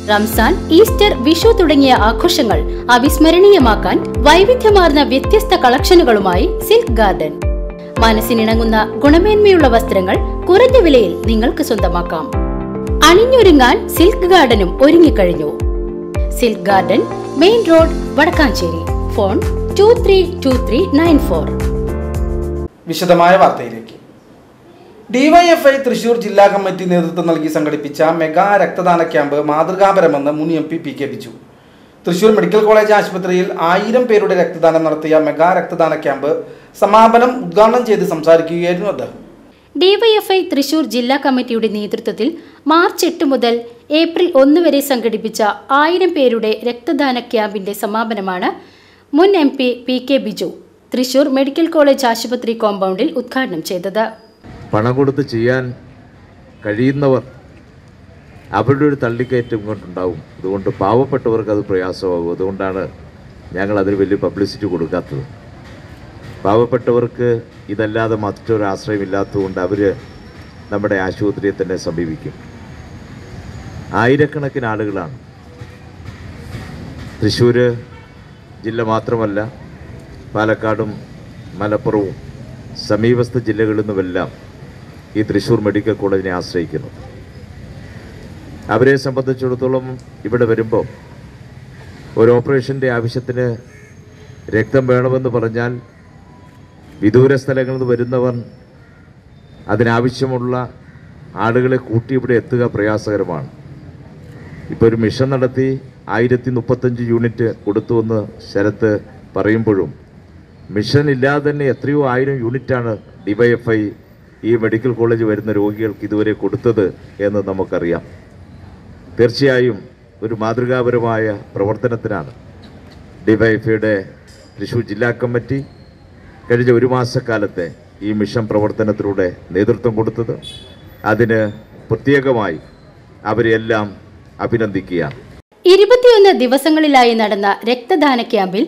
Ramzan, Easter, Vishu തുടങ്ങിയ ആഘോഷങ്ങൾ അവിസ്മരണീയമാക്കാൻ വൈവിധ്യമാർന്ന വ്യത്യസ്ത കളക്ഷനുകളുമായി സിൽക്ക് ഗാർഡൻ. മനസ്സിനിണങ്ങുന്ന ഗുണമേന്മയുള്ള വസ്ത്രങ്ങൾ കുറഞ്ഞ വിലയിൽ നിങ്ങൾക്ക് സ്വന്തമാക്കാം. അണിഞ്ഞൊരുങ്ങാൻ സിൽക്ക് ഗാർഡനും ഒരുങ്ങിക്കഴിഞ്ഞു. Silk garden, main road, Vadakkanchery. Phone 232394. വിശദമായ വാർത്തയിലേക്ക്. ഡിവൈഎഫ്ഐ തൃശൂർ ജില്ലാ കമ്മിറ്റി നേതൃത്വം നൽകി സംഘടിപ്പിച്ച മെഗാ രക്തദാന ക്യാമ്പ് മാതൃകാപരമെന്ന് മുൻ MP PK Biju. Thrissur medical college ആശുപത്രിയിൽ 1000 പേരുടെ രക്തദാനം നടത്തിയ മെഗാ രക്തദാന ക്യാമ്പ് സമാപനം ഉദ്ഘാടനം ചെയ്ത് സംസാരിക്കുകയായിരുന്നു അദ്ദേഹം. ഡിവൈഎഫ്ഐ തൃശൂർ ജില്ലാ കമ്മിറ്റിയുടെ നേതൃത്വത്തിൽ മാർച്ച് 8 മുതൽ ഏപ്രിൽ 1 വരെ സംഘടിപ്പിച്ച 1000 പേരുടെ രക്തദാന ക്യാമ്പിന്റെ സമാപനമാണ് മുൻ MP PK Biju Thrissur medical college ആശുപത്രി കോമ്പൗണ്ടിൽ ഉദ്ഘാടനം ചെയ്തത്. പണം കൊടുത്ത് ചെയ്യാൻ കഴിയുന്നവർ അവരുടെ ഒരു തള്ളിക്കയറ്റം ഇങ്ങോട്ടുണ്ടാവും. അതുകൊണ്ട് പാവപ്പെട്ടവർക്ക് അത് പ്രയാസമാകും. അതുകൊണ്ടാണ് ഞങ്ങൾ അതിന് വലിയ പബ്ലിസിറ്റി കൊടുക്കാത്തത്. പാവപ്പെട്ടവർക്ക് ഇതല്ലാതെ മറ്റൊരു ആശ്രയമില്ലാത്തതുകൊണ്ട് അവർ നമ്മുടെ ആശുപത്രിയെ തന്നെ സമീപിക്കും. ആയിരക്കണക്കിന് ആളുകളാണ്. തൃശ്ശൂർ ജില്ല മാത്രമല്ല, പാലക്കാടും മലപ്പുറവും സമീപസ്ഥ ജില്ലകളിൽ നിന്നുമെല്ലാം ഈ തൃശ്ശൂർ മെഡിക്കൽ കോളേജിനെ ആശ്രയിക്കുന്നു. അവരെ സംബന്ധിച്ചിടത്തോളം ഇവിടെ വരുമ്പോൾ ഒരു ഓപ്പറേഷൻ്റെ ആവശ്യത്തിന് രക്തം വേണമെന്ന് പറഞ്ഞാൽ വിദൂര സ്ഥലങ്ങളിൽ നിന്ന് വരുന്നവർ അതിനാവശ്യമുള്ള ആളുകളെ കൂട്ടി ഇവിടെ എത്തുക പ്രയാസകരമാണ്. ഇപ്പോൾ ഒരു മിഷൻ നടത്തി 1035 യൂണിറ്റ് കൊടുത്തുവെന്ന് ശരത്ത് പറയുമ്പോഴും മിഷൻ ഇല്ലാതെ തന്നെ എത്രയോ 1000 യൂണിറ്റാണ് ഡിവൈഎഫ്ഐ ഈ മെഡിക്കൽ കോളേജ് വരുന്ന രോഗികൾക്ക് ഇതുവരെ കൊടുത്തത് എന്ന് നമുക്കറിയാം. തീർച്ചയായും ഒരു മാതൃകാപരമായ പ്രവർത്തനത്തിനാണ് ഡിവൈഎഫ്ഐയുടെ തൃശ്ശൂർ ജില്ലാ കമ്മിറ്റി കഴിഞ്ഞ 1 മാസക്കാലത്തെ ഈ മിഷൻ പ്രവർത്തനത്തിലൂടെ നേതൃത്വം കൊടുത്തത്. അതിന് പ്രത്യേകമായി അവരെല്ലാം അഭിനന്ദിക്കുകയാണ്. 21 ദിവസങ്ങളിലായി നടന്ന രക്തദാന ക്യാമ്പിൽ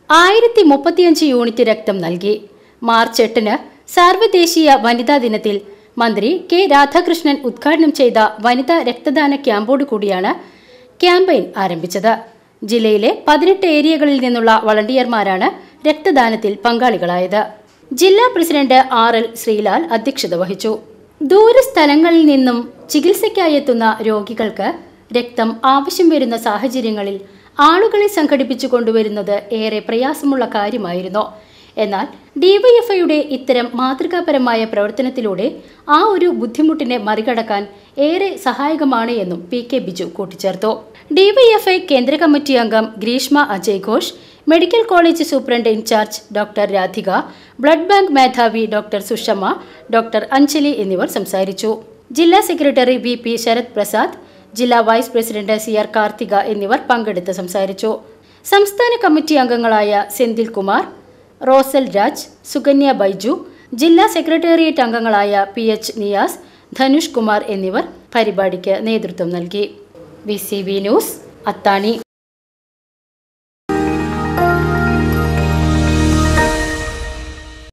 1035 യൂണിറ്റ് രക്തം നൽകി. മാർച്ച് 8 സാർവദേശീയ വനിതാ ദിനത്തിൽ മന്ത്രി K രാധാകൃഷ്ണൻ ഉദ്ഘാടനം ചെയ്ത വനിതാ രക്തദാന ക്യാമ്പോട് കൂടിയാണ് ക്യാമ്പയിൻ ആരംഭിച്ചത്. ജില്ലയിലെ 18 ഏരിയകളിൽ നിന്നുള്ള വളണ്ടിയർമാരാണ് രക്തദാനത്തിൽ പങ്കാളികളായത്. ജില്ലാ പ്രസിഡന്റ് RL ശ്രീലാൽ അധ്യക്ഷത വഹിച്ചു. ദൂരസ്ഥലങ്ങളിൽ നിന്നും ചികിത്സയ്ക്കായി എത്തുന്ന രോഗികൾക്ക് രക്തം ആവശ്യം വരുന്ന സാഹചര്യങ്ങളിൽ ആളുകളെ സംഘടിപ്പിച്ചു കൊണ്ടുവരുന്നത് ഏറെ പ്രയാസമുള്ള കാര്യമായിരുന്നു. എന്നാൽ ഡിവൈഎഫ്ഐയുടെ ഇത്തരം മാതൃകാപരമായ പ്രവർത്തനത്തിലൂടെ ആ ഒരു ബുദ്ധിമുട്ടിനെ മറികടക്കാൻ ഏറെ സഹായകമാണ് എന്നും PK ബിജു കൂട്ടിച്ചേർത്തു. ഡിവൈഎഫ്ഐ കേന്ദ്ര കമ്മിറ്റി അംഗം Greeshma Ajay Ghosh, medical college superintendent in charge doctor Radhika, blood bank മേധാവി ഡോക്ടർ സുഷമ, ഡോക്ടർ അഞ്ജലി എന്നിവർ സംസാരിച്ചു. ജില്ലാ സെക്രട്ടറി VP ശരത് പ്രസാദ്, ജില്ലാ വൈസ് പ്രസിഡന്റ് CR കാർത്തിക എന്നിവർ പങ്കെടുത്ത് സംസാരിച്ചു. സംസ്ഥാന കമ്മിറ്റി അംഗങ്ങളായ സെന്തിൽ കുമാർ, റോസൽ രാജ്, സുകന്യ ബൈജു, ജില്ലാ സെക്രട്ടേറിയറ്റ് അംഗങ്ങളായ PH നിയാസ്, ധനുഷ് കുമാർ എന്നിവർ പരിപാടിക്ക് നേതൃത്വം നൽകി. VCV ന്യൂസ്, അത്താണി.